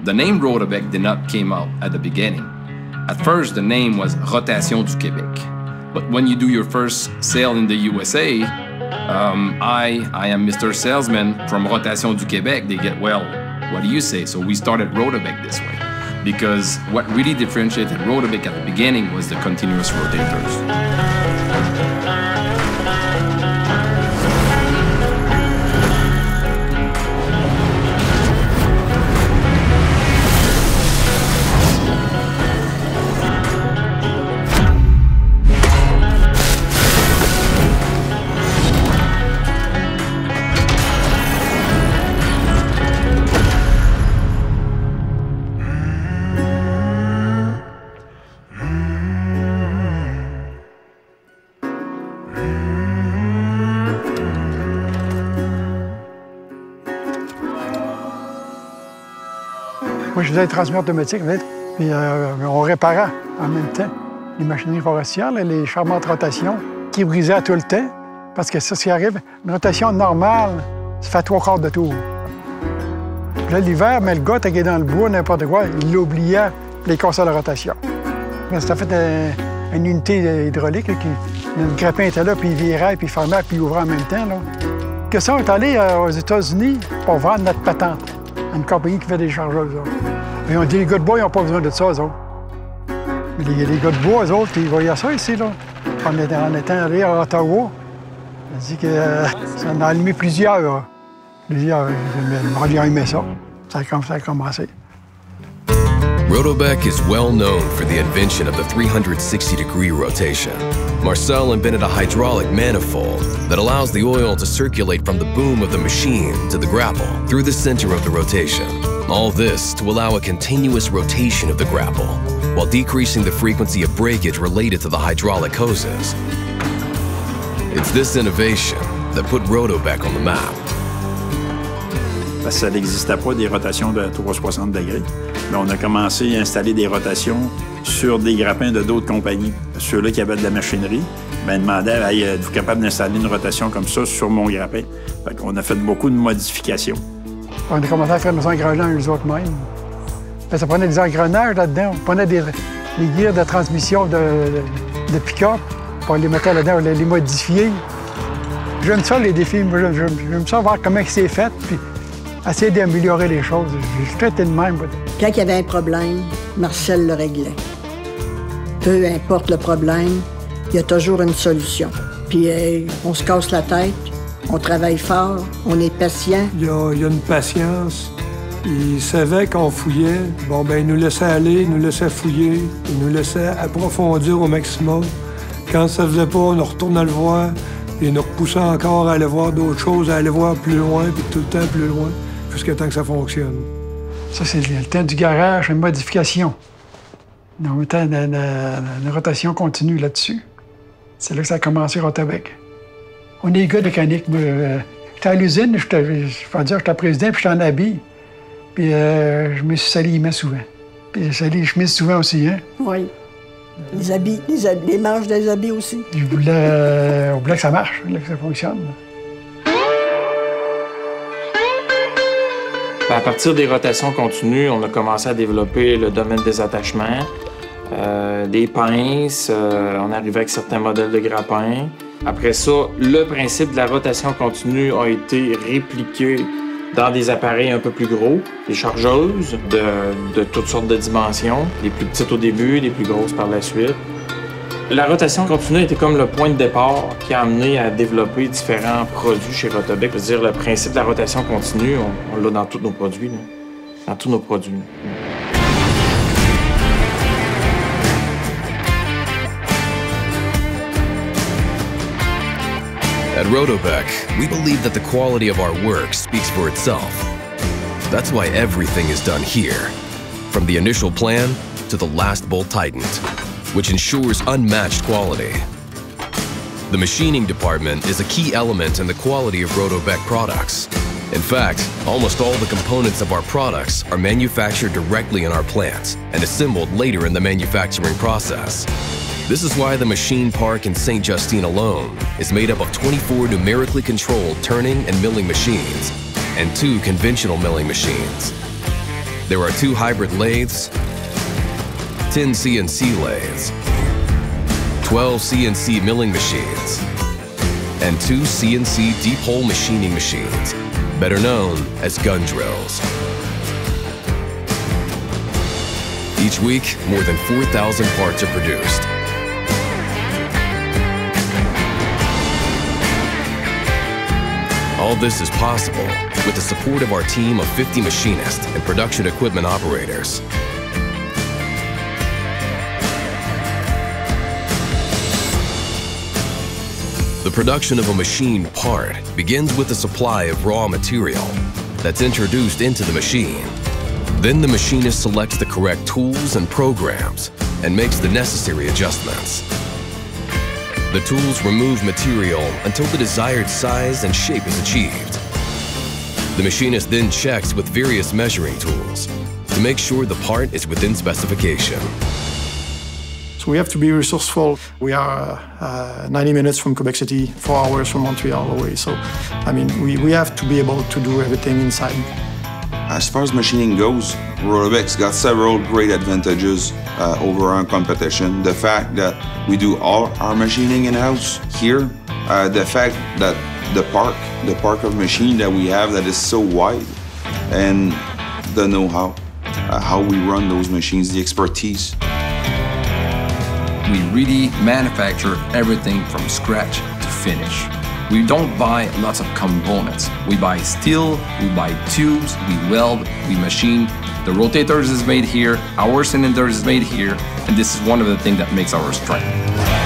The name Rotobec did not came out at the beginning. At first, the name was Rotation du Québec. But when you do your first sale in the USA, I am Mr. Salesman from Rotation du Québec. They get, well, what do you say? So we started Rotobec this way. Because what really differentiated Rotobec at the beginning was the continuous rotators. Moi, je faisais les transmissions automatiques, puis on réparait en même temps les machineries forestières, là, les charmantes rotations qui brisaient tout le temps. Parce que ça, ce qui arrive, une rotation normale, ça fait 3/4 de tour. Puis là, l'hiver, mais le gars, t'as dans le bois, n'importe quoi, il l'oubliait, les cassait la rotation. Ça a fait une unité hydraulique, là, le grappin était là, puis il virait, puis il fermait, puis il ouvrait en même temps. Là. Que ça, on est allé aux États-Unis pour vendre notre patente à une compagnie qui fait des chargeuses. Là. Et on dit, les gars de bois, ils n'ont pas besoin de ça, eux autres. Mais les gars de bois, eux autres, ils voyaient ça ici, là. En étant allé à Ottawa, on dit que ça en a allumé plusieurs. Plusieurs, ils ont aimé ça. Ça a commencé. Rotobec is well known for the invention of the 360-degree rotation. Marcel invented a hydraulic manifold that allows the oil to circulate from the boom of the machine to the grapple through the center of the rotation. All this to allow a continuous rotation of the grapple while decreasing the frequency of breakage related to the hydraulic hoses. It's this innovation that put Rotobec on the map. Parce que ça n'existait pas des rotations de 360 degrés. Mais on a commencé à installer des rotations sur des grappins de d'autres compagnies. Ceux-là qui avaient de la machinerie, demandaient hey, « Êtes-vous capable d'installer une rotation comme ça sur mon grappin? » Fait qu'on a fait beaucoup de modifications. On a commencé à faire nos engrenages eux autres mêmes. Ça prenait des engrenages là-dedans. On prenait les gears de transmission de pick-up, on les mettait là-dedans, on les modifiait. J'aime ça, les défis. J'aime ça voir comment c'est fait, puis essayer d'améliorer les choses. Je suis été de même. Quand il y avait un problème, Marcel le réglait. Peu importe le problème, il y a toujours une solution. Puis on se casse la tête, on travaille fort, on est patient. Il y a une patience. Il savait qu'on fouillait. Bon, ben il nous laissait aller, il nous laissait fouiller, il nous laissait approfondir au maximum. Quand ça faisait pas, on retournait le voir, et il nous repoussait encore à aller voir d'autres choses, à aller voir plus loin, puis tout le temps plus loin, jusqu'à temps que ça fonctionne. Ça, c'est le temps du garage, une modification. On mettait une rotation continue là-dessus. C'est là que ça a commencé, Rotobec. On est des gars de mécanique. J'étais à l'usine, j'étais président, puis j'étais en habit. Puis je me suis sali les mains souvent. Puis j'ai sali les chemises souvent aussi, hein? Oui. Les habits, les manches des habits aussi. On voulait que ça marche, que ça fonctionne. À partir des rotations continues, on a commencé à développer le domaine des attachements, des pinces, on arrivait avec certains modèles de grappins. Après ça, le principe de la rotation continue a été répliqué dans des appareils un peu plus gros, des chargeuses de toutes sortes de dimensions, les plus petites au début, les plus grosses par la suite. La rotation continue était comme le point de départ qui a amené à développer différents produits chez Rotobec. Je veux dire, le principe de la rotation continue, on l'a dans tous nos produits. Là. Dans tous nos produits. At Rotobec, we believe that the quality of our work speaks for itself. That's why everything is done here, from the initial plan to the last bolt tightened, which ensures unmatched quality. The machining department is a key element in the quality of Rotobec products. In fact, almost all the components of our products are manufactured directly in our plants and assembled later in the manufacturing process. This is why the machine park in St. Justine alone is made up of 24 numerically controlled turning and milling machines and 2 conventional milling machines. There are 2 hybrid lathes, 10 CNC lathes, 12 CNC milling machines, and 2 CNC deep hole machining machines, better known as gun drills. Each week, more than 4,000 parts are produced. All this is possible with the support of our team of 50 machinists and production equipment operators. The production of a machine part begins with the supply of raw material that's introduced into the machine. Then the machinist selects the correct tools and programs and makes the necessary adjustments. The tools remove material until the desired size and shape is achieved. The machinist then checks with various measuring tools to make sure the part is within specification. So we have to be resourceful. We are 90 minutes from Quebec City, 4 hours from Montreal away. So, I mean, we have to be able to do everything inside. As far as machining goes, Rotobec's got several great advantages over our competition. The fact that we do all our machining in-house here, the fact that the park of machine that we have that is so wide, and the know-how, how we run those machines, the expertise. We really manufacture everything from scratch to finish. We don't buy lots of components. We buy steel, we buy tubes, we weld, we machine. The rotators is made here, our cylinders is made here, and this is one of the things that makes our strength.